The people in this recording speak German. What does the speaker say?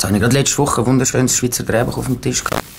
Jetzt habe ich gerade letzte Woche ein wunderschönes Schweizer Drehbuch auf dem Tisch gehabt.